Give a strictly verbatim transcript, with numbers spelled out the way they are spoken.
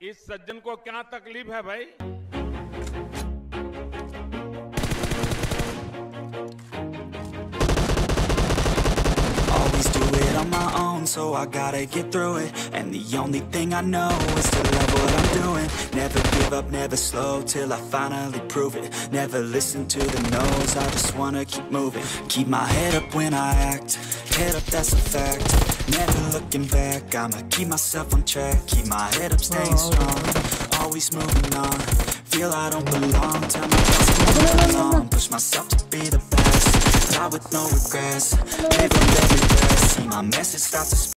इस सज्जन को क्या तकलीफ है भाई? Always do it on my own, so I gotta get through it. And the only thing I know is to love what I'm doing. Never give up, never slow, till I finally prove it. Never listen to the no's, I just wanna keep moving. Keep my head up when I act, head up, that's a fact. Never looking back, I'ma keep myself on track. Keep my head up, staying strong, always moving on. Feel I don't belong, tell my thoughts to move along. Push myself to be the best, die with no regrets. Live with every breath, see my message start to spread.